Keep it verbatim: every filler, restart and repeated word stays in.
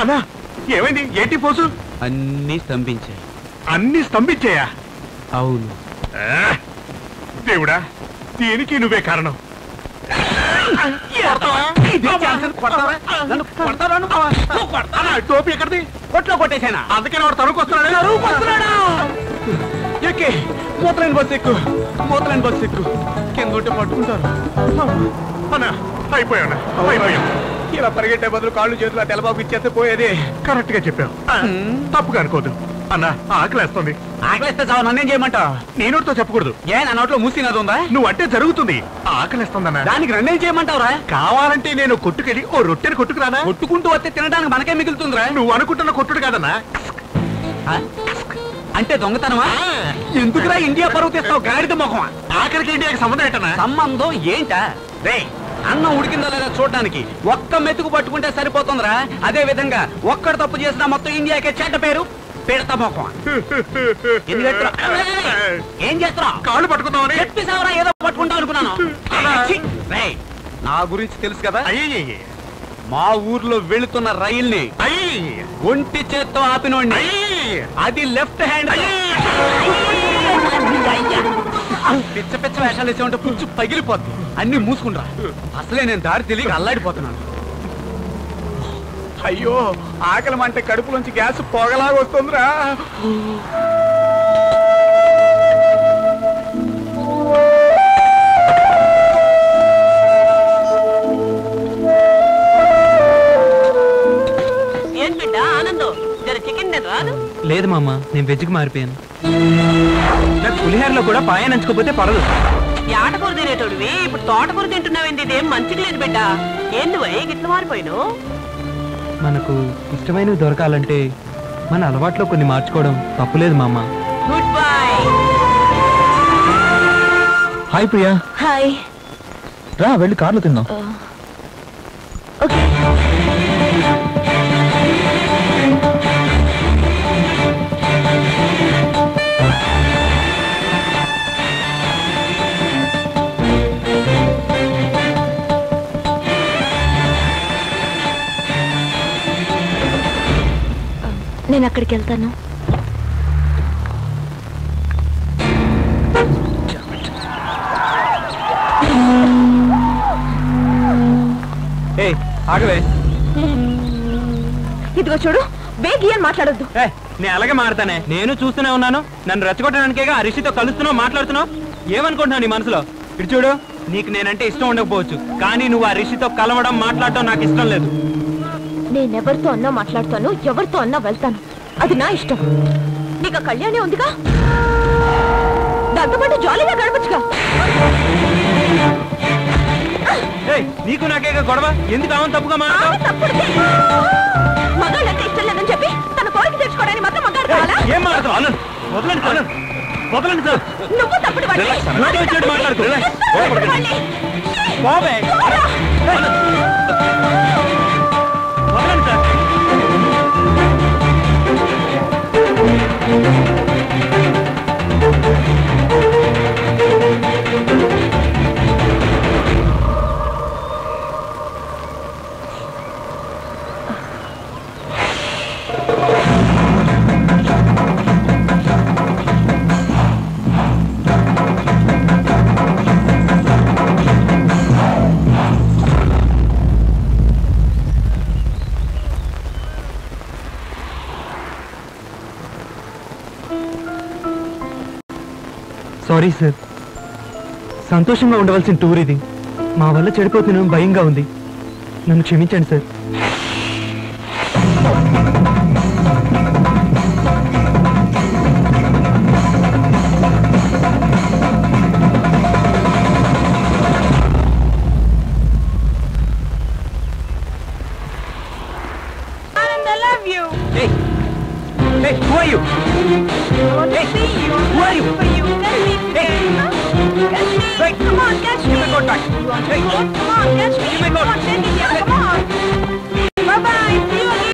అన్నా ఏమైంది? ఏంటి పోసు? అన్ని స్తంభించాయి. అన్ని స్తంభించాయా? అవును. దేవుడా, దీనికి నువ్వే కారణం. టోపీ ఎక్కడిది? కొట్లో కొట్టేశానా? అందుకని వాడు తరువుకు వస్తున్నాడు. ఎక్కి మూతలేని బస్సు ఎక్కు, మూతలేని బస్సు ఎక్కు. కింద ఉంటే పట్టుకుంటారు. అన్నా అయిపోయాడు, అయిపోయాం. ఇలా పరిగెట్టే బదులు కాళ్ళు చేతులు ఆ తెల్లబాబు ఇచ్చేస్తే పోయేది. కరెక్ట్ గా చెప్పావు, తప్పుగా అనుకోదు. అన్నా ఆకలేస్తుంది. ఆకలిస్తే చావు, నన్నేం చేయమంటావు? నీ నోటితో చెప్పకూడదు. ఏ నా నోట్లో మూసినది ఉందా? నువ్వు అంటే జరుగుతుంది. ఆకలిస్తుందన్నా. దానికి నన్నేం చేయమంటావురా? కావాలంటే నేను కొట్టుకెళ్ళి ఓ రొట్టెని కొట్టుకురానా? కొట్టుకుంటూ వస్తే తినడానికి మనకే మిగులుతుందిరా. నువ్వు అనుకుంటున్న కొట్టుడు కాదన్నా. అంటే దొంగతనమా? ఎందుకురా ఇండియా పరువు తెస్తావు గాడిద మొహమా? ఆఖరికి ఇండియాకి సంబంధం ఏంటన్నా? సంబంధం ఏంటా? రే అన్నం ఉడికిందో లేదా చూడడానికి ఒక్క మెతుకు పట్టుకుంటే సరిపోతుందిరా. అదే విధంగా ఒక్కడు తప్పు చేసినా మొత్తం ఇండియాకే చెడ్డ పేరు. పెడతా మొహమా. ఏం చేస్తున్నావు? కాళ్ళు పట్టుకుందామని చెప్పేసావరా, ఏదో పట్టుకుంటావు అనుకున్నాను. నా గురించి తెలుసు కదా. మా ఊర్లో వెళుతున్న రైల్ని ఒంటి చేత్తో ఆపినోండి. అది లెఫ్ట్ హ్యాండ్. పిచ్చ పిచ్చ వేషాలు వేసే ఉంటే పుచ్చు పగిలిపోద్ది. అన్ని మూసుకుంటా. అసలే నేను దారి తెలియక అల్లాడిపోతున్నాను. అయ్యో ఆకలి అంటే కడుపులోంచి గ్యాస్ పొగలాగా వస్తుందిరా. లేదు మామ, నేను వెజ్కి మారిపోయాను. నాకు పులిహోరలో కూడా పాయ నంచుకోపోతే పడదు. ఆటకూర తినేటోడివి ఇప్పుడు తోటకూర తింటున్నావేంది? ఇదేం మంచిగా లేదు బిడ్డ. ఏంది గిట్ల మారిపోయిను? మనకు ఇష్టమైనవి దొరకాలంటే మన అలవాట్లో కొన్ని మార్చుకోవడం తప్పులేదు మామ. Good bye. Hi Priya. Hi. రా వెళ్ళి కార్లో తిందాం. ఓకే. నేను అక్కడికి వెళ్తాను. ఆగవే. ఇదిగో చూడు, బేగి అని మాట్లాడొద్దు. నేను అలాగే మాడతానే. నేను చూస్తూనే ఉన్నాను. నన్ను రెచ్చగొట్టడానికేగా ఆ రిషితో కలుస్తున్నావు, మాట్లాడుతున్నావు. ఏమనుకుంటున్నావు నీ మనసులో? ఇటు చూడు, నీకు నేనంటే ఇష్టం ఉండకపోవచ్చు, కానీ నువ్వు ఆ రిషితో కలవడం మాట్లాడటం నాకు ఇష్టం లేదు. నేనెవరితో అన్నా మాట్లాడతాను, ఎవరితో అన్నా వెళ్తాను. అది నా ఇష్టం. నీకు కళ్యాణి ఉందిగా, దాంతో పాటు జాలీగా గడపచ్చుగా. నీకు నాకేగా గొడవ? ఎందుకు ఆమె తప్పుగా మాట్లాడతావు? మగాళ్ళంటే ఇష్టం లేదని చెప్పి తన కోరిక తెచ్చుకోవడానికి మాత్రం మగాడు కావాలా? ఏం మాట్లాడతావు? అనంత్ వదలండి సార్, వదలండి సార్. నువ్వు తప్పుడు వాడివి. మాట్లాడుకో. వదలండి సార్. సారీ సార్, సంతోషంగా ఉండవలసిన టూర్ ఇది. మా వల్ల చెడిపోతున్నాం, భయంగా ఉంది. నన్ను క్షమించండి sir. Hey, who are you? Hey, who are you? Hey, wait, come on, catch me. Give me contact. Hey, come on, catch me. Give me contact.